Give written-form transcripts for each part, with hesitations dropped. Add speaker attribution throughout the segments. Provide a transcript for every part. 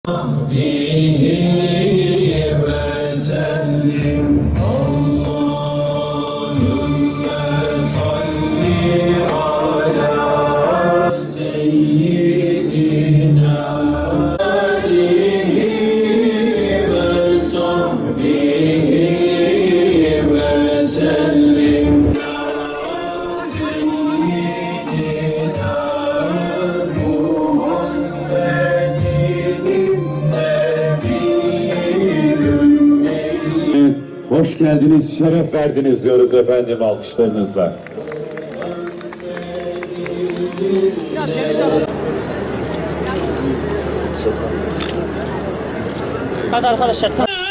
Speaker 1: Hoş geldiniz, şeref verdiniz diyoruz efendim alkışlarınızla.
Speaker 2: Hadi arkadaşlar.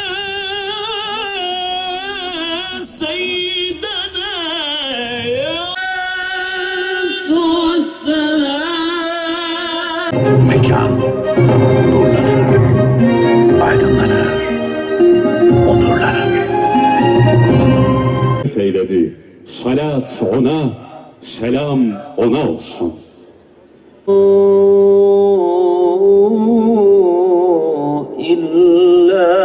Speaker 3: Mekan nurlanır, aydınlanır, onurlanır.
Speaker 1: Eyledi. Salat ona, selam ona olsun.
Speaker 2: İlla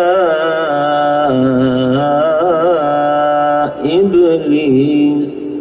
Speaker 2: İblis.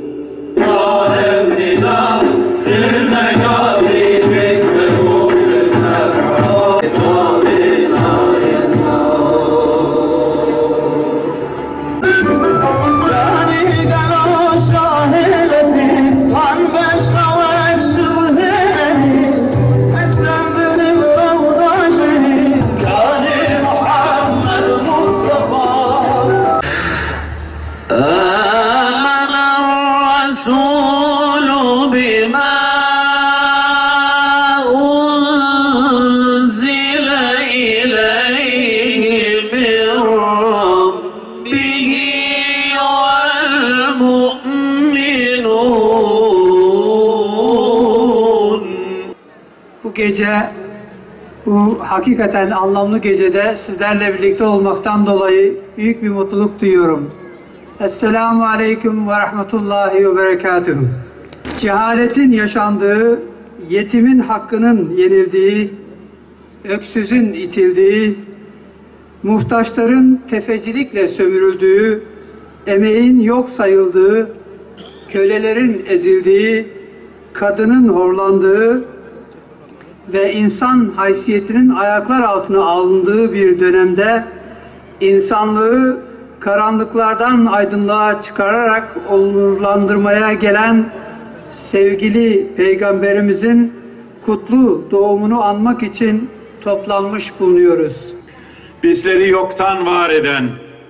Speaker 4: Bu gece, bu hakikaten anlamlı gecede sizlerle birlikte olmaktan dolayı büyük bir mutluluk duyuyorum. Esselamu Aleyküm ve Rahmetullahi ve Berekatuhu. Cehaletin yaşandığı, yetimin hakkının yenildiği, öksüzün itildiği, muhtaçların tefecilikle sömürüldüğü, emeğin yok sayıldığı, kölelerin ezildiği, kadının horlandığı ve insan haysiyetinin ayaklar altına alındığı bir dönemde insanlığı karanlıklardan aydınlığa çıkararak onurlandırmaya gelen sevgili Peygamberimizin kutlu doğumunu anmak için toplanmış bulunuyoruz.
Speaker 5: Bizleri yoktan var eden,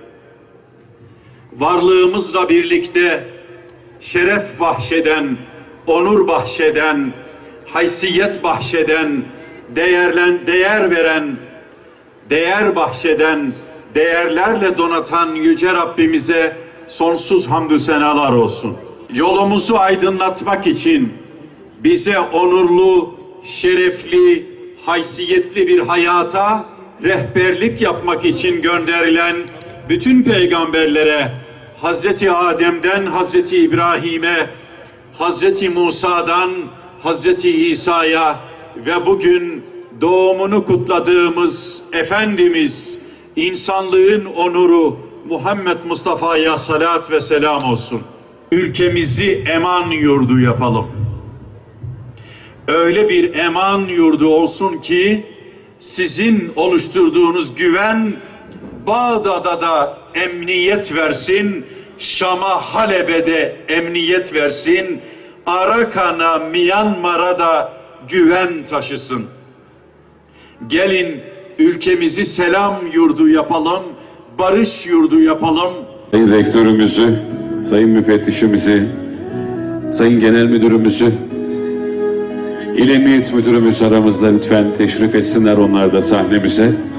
Speaker 5: varlığımızla birlikte şeref bahşeden, onur bahşeden, haysiyet bahşeden, değer veren, değer bahşeden, değerlerle donatan Yüce Rabbimize sonsuz hamdü senalar olsun. Yolumuzu aydınlatmak için bize onurlu, şerefli, haysiyetli bir hayata rehberlik yapmak için gönderilen bütün peygamberlere, Hazreti Adem'den Hazreti İbrahim'e, Hazreti Musa'dan Hazreti İsa'ya ve bugün doğumunu kutladığımız Efendimiz, insanlığın onuru Muhammed Mustafa'ya salat ve selam olsun. Ülkemizi eman yurdu yapalım. Öyle bir eman yurdu olsun ki sizin oluşturduğunuz güven Bağdat'a da emniyet versin, Şam'a, Halep'e de emniyet versin, Arakan'a, Myanmar'a da güven taşısın. Gelin ülkemizi selam yurdu yapalım, barış yurdu yapalım.
Speaker 1: Sayın Rektörümüzü, Sayın Müfettişimizi, Sayın Genel Müdürümüzü, İl Emniyet Müdürümüz aramızda lütfen teşrif etsinler onlar da sahnemize.